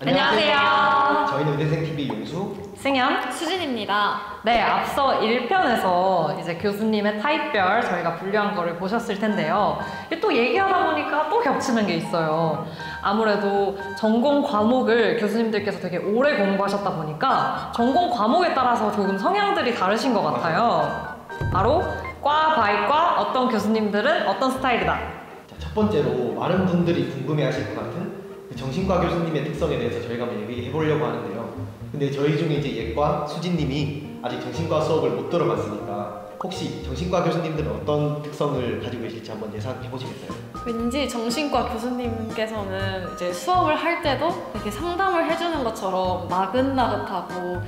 안녕하세요. 저희는 의대생TV 용수, 승현, 수진입니다. 네, 앞서 1편에서 이제 교수님의 타입별 저희가 분류한 거를 보셨을 텐데요. 또 얘기하다 보니까 또 겹치는 게 있어요. 아무래도 전공 과목을 교수님들께서 되게 오래 공부하셨다 보니까 전공 과목에 따라서 조금 성향들이 다르신 것 같아요. 바로 과 바이 과 어떤 교수님들은 어떤 스타일이다. 자, 첫 번째로 많은 분들이 궁금해하실 것 같은 그 정신과 교수님의 특성에 대해서 저희가 한번 얘기해 보려고 하는데요. 근데 저희 중에 이제 예과 수진님이 아직 정신과 수업을 못 들어봤으니까 혹시 정신과 교수님들은 어떤 특성을 가지고 계실지 한번 예상해 보시겠어요? 왠지 정신과 교수님께서는 이제 수업을 할 때도 되게 상담을 해주는 것처럼 나긋나긋하고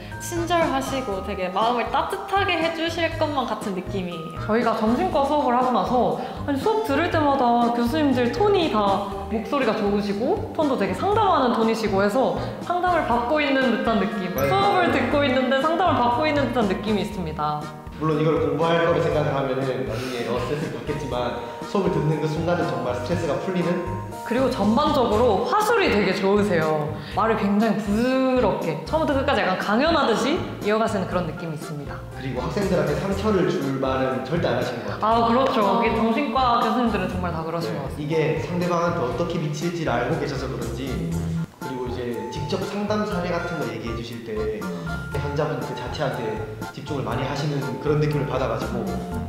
친절하시고 되게 마음을 따뜻하게 해주실 것만 같은 느낌이에요. 저희가 정신과 수업을 하고 나서 아니, 수업 들을 때마다 교수님들 톤이 다 목소리가 좋으시고 톤도 되게 상담하는 톤이시고 해서 상담을 받고 있는 듯한 느낌, 맞아요. 수업을 듣고 있는데 상담을 받고 있는 듯한 느낌이 있습니다. 물론 이걸 공부할 거를 생각을 하면은 나중에 스트레스를 받겠지만 수업을 듣는 그 순간은 정말 스트레스가 풀리는. 그리고 전반적으로 화술이 되게 좋으세요. 말을 굉장히 부드럽게 처음부터 끝까지 약간 강연하듯이 이어가시는 그런 느낌이 있습니다. 그리고 학생들한테 상처를 줄 말은 절대 안 하시는 것 같아요. 아, 그렇죠. 이게 정신과 교수님들은 정말 다 그러신 것 같습니다. 이게 상대방한테 어떻게 미칠지를 알고 계셔서 그런지, 그리고 이제 직접 상담 사례 같은 거 얘기해 주실 때 환자분 그 자체한테 집중을 많이 하시는 그런 느낌을 받아가지고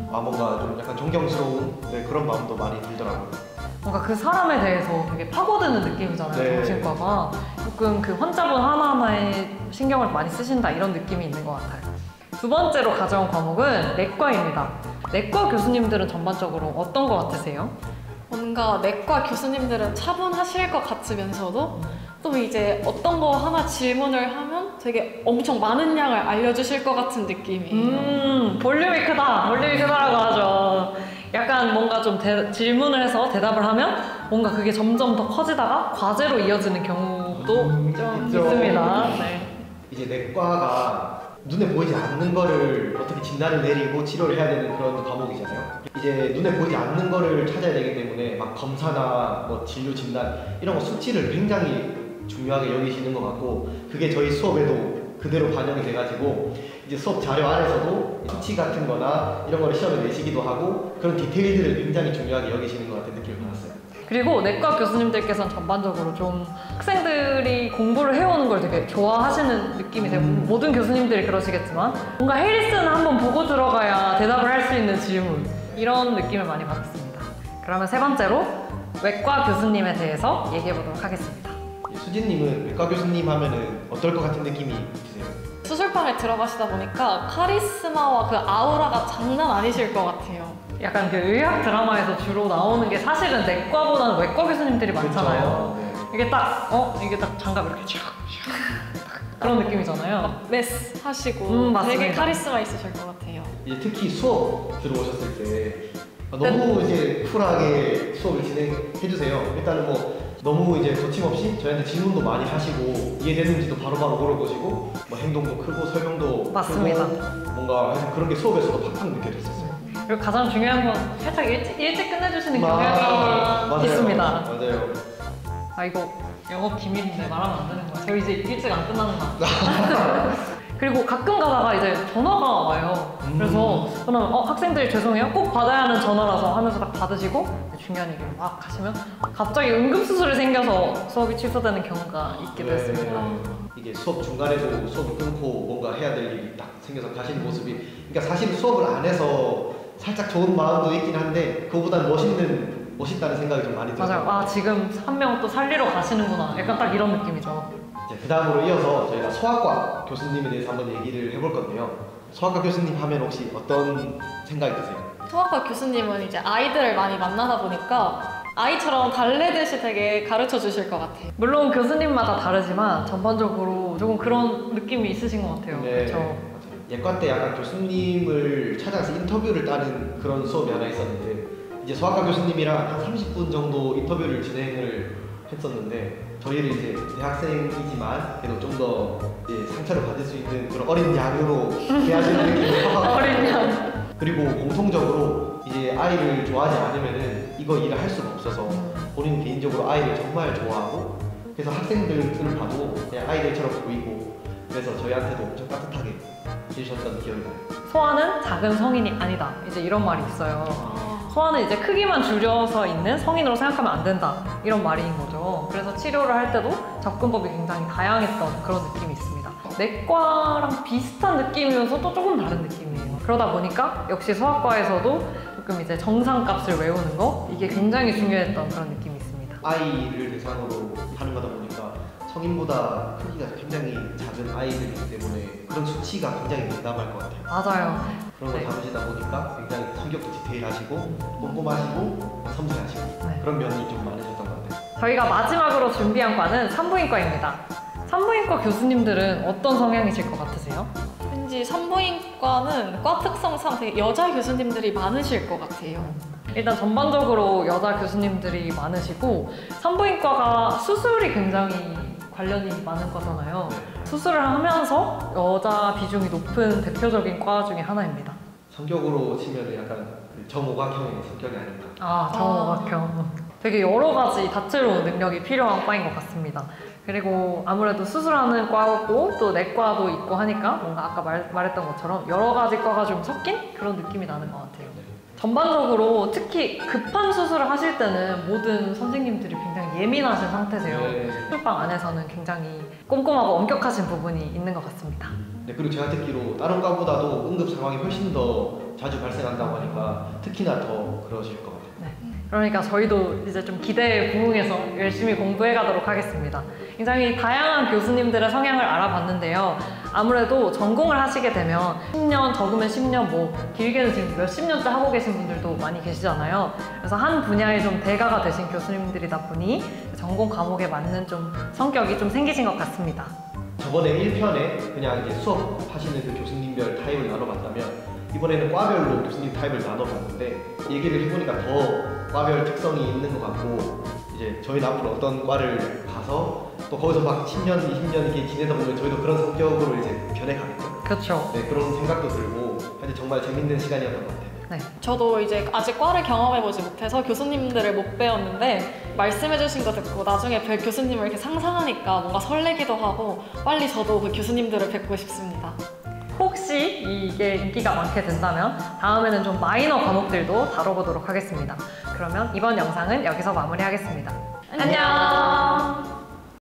뭔가 좀 약간 존경스러운 그런 마음도 많이 들더라고요. 뭔가 그 사람에 대해서 되게 파고드는 느낌이잖아요. 네. 정신과가 조금 그 환자분 하나하나에 신경을 많이 쓰신다 이런 느낌이 있는 것 같아요. 두 번째로 가져온 과목은 내과입니다. 내과 교수님들은 전반적으로 어떤 것 같으세요? 뭔가 내과 교수님들은 차분하실 것 같으면서도 또 이제 어떤 거 하나 질문을 하면 되게 엄청 많은 양을 알려주실 것 같은 느낌이에요. 볼륨이 크다. 볼륨이 크다라고 하죠. 약간 뭔가 좀 질문을 해서 대답을 하면 뭔가 그게 점점 더 커지다가 과제로 이어지는 경우도 좀 있죠. 있습니다. 네. 이제 내과가 눈에 보이지 않는 거를 어떻게 진단을 내리고 치료를 해야 되는 그런 과목이잖아요. 이제 눈에 보이지 않는 거를 찾아야 되기 때문에 막 검사나 뭐 진료 진단 이런 거 수치를 굉장히 중요하게 여기시는 것 같고, 그게 저희 수업에도 그대로 반영이 돼가지고 이제 수업 자료 안에서도 수치 같은 거나 이런 거를 시험에 내시기도 하고 그런 디테일들을 굉장히 중요하게 여기시는 것 같은 느낌을 받았어요. 그리고 내과 교수님들께서는 전반적으로 좀 학생들이 공부를 해오는 걸 되게 좋아하시는 느낌이세요. 모든 교수님들이 그러시겠지만 뭔가 해리스는 한번 보고 들어가야 대답을 할 수 있는 질문, 이런 느낌을 많이 받았습니다. 그러면 세 번째로 외과 교수님에 대해서 얘기해 보도록 하겠습니다. 수진님은 외과 교수님 하면은 어떨 것 같은 느낌이 드세요? 수술방에 들어가시다 보니까 카리스마와 그 아우라가 장난 아니실 것 같아요. 약간 그 의학 드라마에서 주로 나오는 게 사실은 내과보다는 외과 교수님들이 많잖아요. 그렇죠. 이게 딱 이게 딱 장갑 이렇게 쫙 그런 느낌이잖아요. 메스 하시고 맞습니다. 되게 카리스마 있으실 것 같아요. 이제 특히 수업 들어오셨을 때 너무 이제 쿨하게 수업을 진행해 주세요. 일단은 뭐 너무 이제 거침없이 저희한테 질문도 많이 하시고 이해되는지도 바로바로 물어보시고 뭐 행동도 크고 설명도 맞습니다. 크고 뭔가 해서 그런 게 수업에서도 팍팍 느껴졌었어요. 그리고 가장 중요한 건 살짝 일찍 끝내주시는 맞아요. 경향이 있습니다. 맞아요. 아, 이거 영업 기밀인데 말하면 안 되는 거야. 저 이제 일찍 안 끝나는 거 같아요. 그리고 가끔 가다가 이제 전화가 와요. 그래서 저는 학생들이 죄송해요, 꼭 받아야 하는 전화라서 하면서 딱 받으시고 중요한 얘기를 막 하시면 갑자기 응급수술이 생겨서 수업이 취소되는 경우가 있기도 했습니다. 이게 수업 중간에도 수업을 끊고 뭔가 해야 될 일이 딱 생겨서 가시는 모습이, 그러니까 사실 수업을 안 해서 살짝 좋은 마음도 있긴 한데 그거보다는 멋있다는 생각이 좀 많이 들어요. 맞아요. 아, 지금 한 명 또 살리러 가시는구나. 약간 딱 이런 느낌이죠. 그 다음으로 이어서 저희가 소아과 교수님에 대해서 한번 얘기를 해볼 건데요. 소아과 교수님 하면 혹시 어떤 생각이 드세요? 소아과 교수님은 이제 아이들을 많이 만나다 보니까 아이처럼 달래듯이 되게 가르쳐 주실 것 같아요. 물론 교수님마다 다르지만 전반적으로 조금 그런 느낌이 있으신 것 같아요. 네, 그렇죠. 맞아요. 예과 때 약간 교수님을 찾아가서 인터뷰를 따는 그런 수업이 하나 있었는데 이제 소아과 교수님이랑 한 30분 정도 인터뷰를 진행을 했었는데 저희를 이제 대학생이지만 그래도 좀 더 상처를 받을 수 있는 그런 어린 양으로 대하시는 느낌이 어린 양. 그리고 공통적으로 이제 아이를 좋아하지 않으면은 이거 일을 할 수가 없어서 본인 개인적으로 아이를 정말 좋아하고 그래서 학생들을 봐도 그냥 아이들처럼 보이고 그래서 저희한테도 엄청 따뜻하게 해주셨던 기억이 나요. 소아는 작은 성인이 아니다. 이제 이런 말이 있어요. 아, 소아는 이제 크기만 줄여서 있는 성인으로 생각하면 안 된다. 이런 말인 거죠. 그래서 치료를 할 때도 접근법이 굉장히 다양했던 그런 느낌이 있습니다. 내과랑 비슷한 느낌이면서 또 조금 다른 느낌이에요. 그러다 보니까 역시 소아과에서도 조금 이제 정상값을 외우는 거 이게 굉장히 중요했던 그런 느낌이 있습니다. 아이를 대상으로 하는 거다 보니까 성인보다 크기가 굉장히 작은 아이들이기 때문에 그런 수치가 굉장히 민감할 것 같아요. 맞아요. 그런 걸 네. 다루시다 보니까 굉장히 성격도 디테일하시고 꼼꼼하시고 섬세하시고 네. 그런 면이 좀 많으셨던 것 같아요. 저희가 마지막으로 준비한 과는 산부인과입니다. 산부인과 교수님들은 어떤 성향이실 것 같으세요? 왠지 산부인과는 과 특성상 되게 여자 교수님들이 많으실 것 같아요. 일단 전반적으로 여자 교수님들이 많으시고 산부인과가 수술이 굉장히 관련이 많은 거잖아요. 수술을 하면서 여자 비중이 높은 대표적인 과 중에 하나입니다. 성격으로 치면 약간 그 정오각형의 성격이 아닌가. 아, 정오각형. 되게 여러 가지 다채로운 능력이 필요한 과인 것 같습니다. 그리고 아무래도 수술하는 과고 또 내과도 있고 하니까 뭔가 아까 말했던 것처럼 여러 가지 과가 좀 섞인 그런 느낌이 나는 것 같아요. 전반적으로 특히 급한 수술을 하실 때는 모든 선생님들이 굉장히 예민하신 상태세요. 네. 수술방 안에서는 굉장히 꼼꼼하고 엄격하신 부분이 있는 것 같습니다. 네, 그리고 제가 듣기로 다른 과보다도 응급 상황이 훨씬 더 자주 발생한다고 하니까 특히나 더 그러실 것 같아요. 그러니까 저희도 이제 좀 기대에 부응해서 열심히 공부해 가도록 하겠습니다. 굉장히 다양한 교수님들의 성향을 알아봤는데요. 아무래도 전공을 하시게 되면 10년, 적으면 10년, 뭐 길게는 지금 몇십 년째 하고 계신 분들도 많이 계시잖아요. 그래서 한 분야에 좀 대가가 되신 교수님들이다 보니 전공 과목에 맞는 좀 성격이 좀 생기신 것 같습니다. 저번에 1편에 그냥 이제 수업하시는 그 교수님별 타입을 나눠봤다면 이번에는 과별로 교수님 타입을 나눠봤는데 얘기를 해보니까 더 과별 특성이 있는 것 같고 이제 저희는 앞으로 어떤 과를 가서 또 거기서 막 10년, 20년 이렇게 지내다 보면 저희도 그런 성격으로 이제 변해가겠죠. 그렇죠. 네, 그런 생각도 들고 하여튼 정말 재밌는 시간이었던 것 같아요. 네. 저도 이제 아직 과를 경험해보지 못해서 교수님들을 못 배웠는데 말씀해주신 거 듣고 나중에 뵐 교수님을 이렇게 상상하니까 뭔가 설레기도 하고 빨리 저도 그 교수님들을 뵙고 싶습니다. 혹시 이게 인기가 많게 된다면 다음에는 좀 마이너 과목들도 다뤄보도록 하겠습니다. 그러면 이번 영상은 여기서 마무리하겠습니다. 안녕!